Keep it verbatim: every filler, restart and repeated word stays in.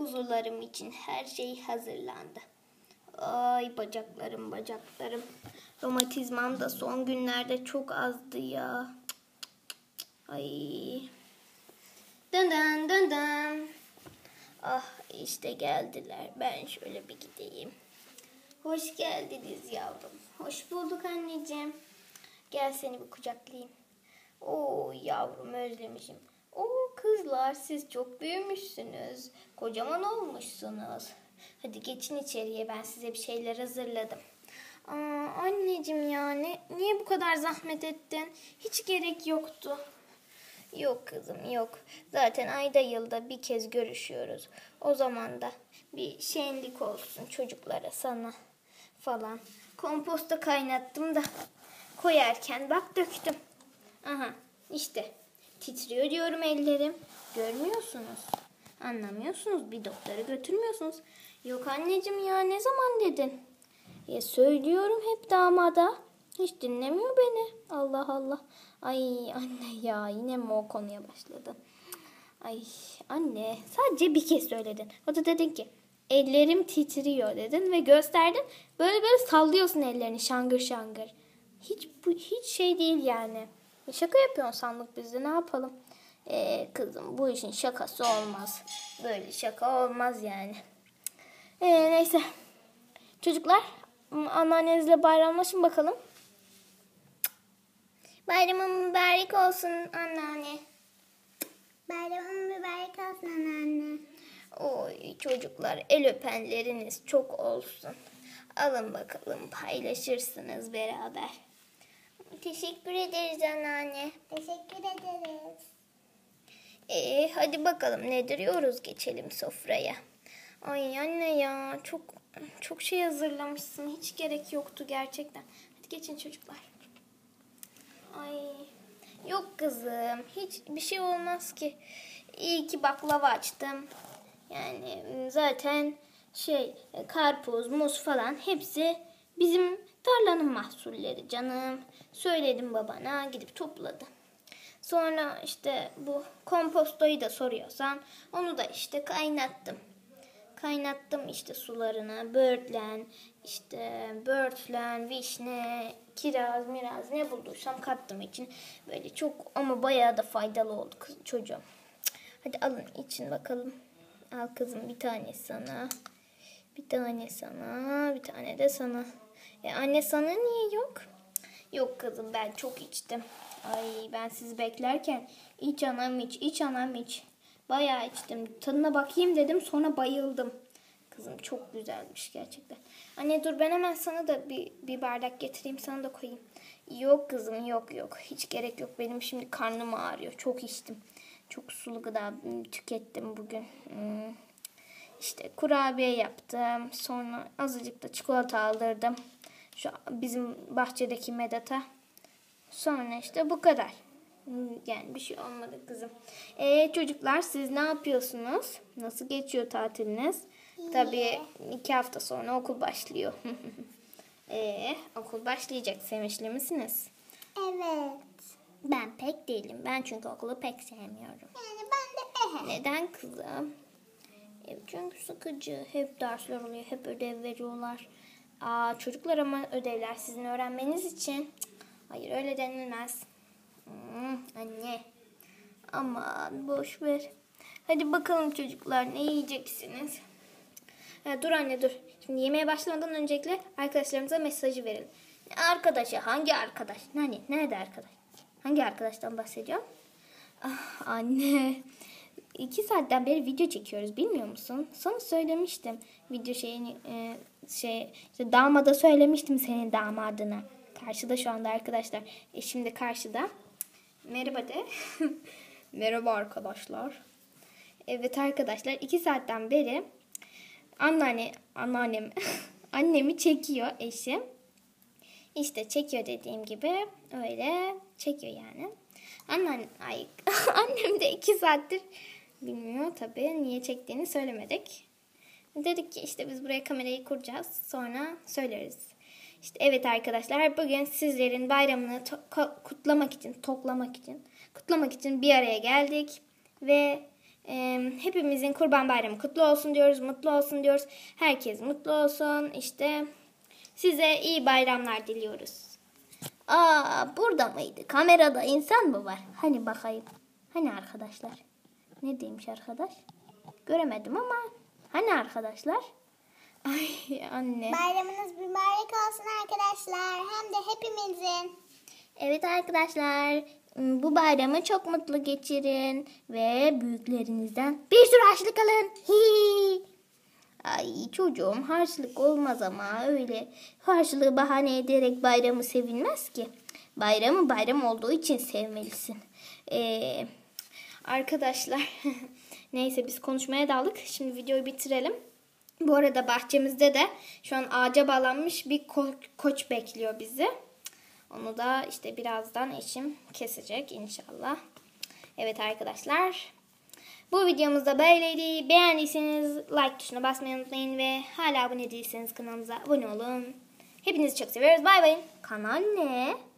kuzularım için her şey hazırlandı. Ay bacaklarım bacaklarım. Romatizmam da son günlerde çok azdı ya. Ay. Dın dın dın dın. Ah işte geldiler. Ben şöyle bir gideyim. Hoş geldiniz yavrum. Hoş bulduk anneciğim. Gel seni bir kucaklayayım. Oo yavrum özlemişim. Oo kızlar siz çok büyümüşsünüz. Kocaman olmuşsunuz. Hadi geçin içeriye, ben size bir şeyler hazırladım. Aa, anneciğim ya ne, niye bu kadar zahmet ettin? Hiç gerek yoktu. Yok kızım yok. Zaten ayda yılda bir kez görüşüyoruz. O zaman da bir şenlik olsun çocuklara, sana falan. Komposta kaynattım da koyarken bak döktüm. Aha işte titriyor diyorum ellerim. Görmüyorsunuz. Anlamıyorsunuz. Bir doktora götürmüyorsunuz. Yok anneciğim ya ne zaman dedin? Ya söylüyorum hep damada. Hiç dinlemiyor beni. Allah Allah. Ay anne ya yine mi o konuya başladı? Ay anne sadece bir kez söyledin. O da dedin ki ellerim titriyor dedin ve gösterdin. Böyle böyle sallıyorsun ellerini şangır şangır. Hiç bu hiç şey değil yani. Şaka yapıyorsun sandık bizde, ne yapalım? Ee, kızım bu işin şakası olmaz. Böyle şaka olmaz yani. Ee, neyse. Çocuklar anneannenizle bayramlaşın bakalım. Bayramın mübarek olsun anneanne. Bayramın mübarek olsun anneanne. Oy çocuklar el öpenleriniz çok olsun. Alın bakalım paylaşırsınız beraber. Teşekkür ederiz anneanne. Teşekkür ederiz. Ee, hadi bakalım ne duruyoruz, geçelim sofraya. Ay anne ya çok çok şey hazırlamışsın. Hiç gerek yoktu gerçekten. Hadi geçin çocuklar. Ay yok kızım hiç bir şey olmaz ki. İyi ki baklava açtım. Yani zaten şey karpuz, muz falan hepsi bizim tarlanın mahsulleri canım. Söyledim babana, gidip topladı. Sonra işte bu kompostoyu da soruyorsan onu da işte kaynattım. Kaynattım işte sularına, böğürtlen, işte böğürtlen, vişne, kiraz, miraz ne bulduysam kattım için. Böyle çok ama bayağı da faydalı oldu kız, çocuğum. Hadi alın için bakalım. Al kızım bir tane sana. Bir tane sana, bir tane de sana. E anne sana niye yok? Yok kızım ben çok içtim. Ay ben sizi beklerken iç anam iç, iç anam iç. Bayağı içtim. Tadına bakayım dedim sonra bayıldım. Kızım çok güzelmiş gerçekten. Anne dur ben hemen sana da bir, bir bardak getireyim sana da koyayım. Yok kızım yok yok. Hiç gerek yok. Benim şimdi karnım ağrıyor. Çok içtim. Çok sulu gıda tükettim bugün. Hmm. İşte kurabiye yaptım. Sonra azıcık da çikolata aldırdım. Şu bizim bahçedeki Medat'a. Sonra işte bu kadar. Yani bir şey olmadı kızım. Ee, çocuklar siz ne yapıyorsunuz? Nasıl geçiyor tatiliniz? İyi. Tabii iki hafta sonra okul başlıyor. ee, okul başlayacak. Sevinçli misiniz? Evet. Ben pek değilim. Ben çünkü okulu pek sevmiyorum. Yani ben de ehe. Neden kızım? E, çünkü sıkıcı. Hep dersler oluyor. Hep ödev veriyorlar. Aa, çocuklar ama ödevler sizin öğrenmeniz için. Hayır öyle denilmez. Hmm, anne. Aman boş ver. Hadi bakalım çocuklar ne yiyeceksiniz? Ha, dur anne dur. Şimdi yemeğe başlamadan öncelikle arkadaşlarımıza mesajı verelim. Arkadaşa hangi arkadaş? Hani nerede arkadaş? Hangi arkadaştan bahsediyorum? Ah anne. İki saatten beri video çekiyoruz bilmiyor musun? Sana söylemiştim. Video şeyini e, şey işte damada söylemiştim senin damadına. Karşıda şu anda arkadaşlar. E şimdi karşıda. Merhaba de. Merhaba arkadaşlar. Evet arkadaşlar iki saatten beri anneanne, anneannem annemi çekiyor eşim. İşte çekiyor dediğim gibi öyle çekiyor yani. Anneannem, ay, annem de iki saattir bilmiyor tabii niye çektiğini söylemedik. Dedik ki işte biz buraya kamerayı kuracağız sonra söyleriz. İşte evet arkadaşlar bugün sizlerin bayramını to- kutlamak için, toklamak için, kutlamak için bir araya geldik ve Ee, hepimizin Kurban Bayramı kutlu olsun diyoruz. Mutlu olsun diyoruz. Herkes mutlu olsun. İşte size iyi bayramlar diliyoruz. Aa, burada mıydı? Kamerada insan mı var? Hani bakayım. Hani arkadaşlar? Ne demiş arkadaş? Göremedim ama hani arkadaşlar? Ay anne. Bayramınız mübarek olsun arkadaşlar. Hem de hepimizin. Evet arkadaşlar, bu bayramı çok mutlu geçirin ve büyüklerinizden bir sürü harçlık alın. Hi. Ay çocuğum, harçlık olmaz ama öyle harçlığı bahane ederek bayramı sevilmez ki. Bayramı bayram olduğu için sevmelisin. Ee, arkadaşlar neyse biz konuşmaya daldık. Şimdi videoyu bitirelim. Bu arada bahçemizde de şu an ağaca bağlanmış bir ko- koç bekliyor bizi. Onu da işte birazdan eşim kesecek inşallah. Evet arkadaşlar. Bu videomuzda böyleydi. Beğendiyseniz like tuşuna basmayı unutmayın ve hala abone değilseniz kanalımıza abone olun. Hepinizi çok seviyoruz. Bay bay. Kanal ne?